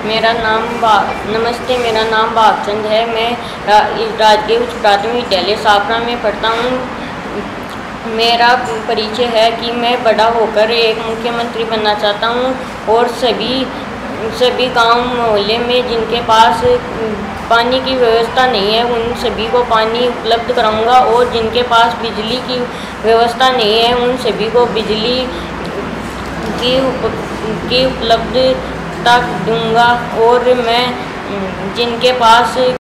नमस्ते, मेरा नाम भागचंद है। मैं राजकीय उच्च प्राथमिक विद्यालय साफरा में पढ़ता हूँ। मेरा परिचय है कि मैं बड़ा होकर एक मुख्यमंत्री बनना चाहता हूँ और सभी गांव मोहल्ले में जिनके पास पानी की व्यवस्था नहीं है उन सभी को पानी उपलब्ध कराऊंगा और जिनके पास बिजली की व्यवस्था नहीं है उन सभी को बिजली की उपलब्धता दूंगा। और मैं जिनके पास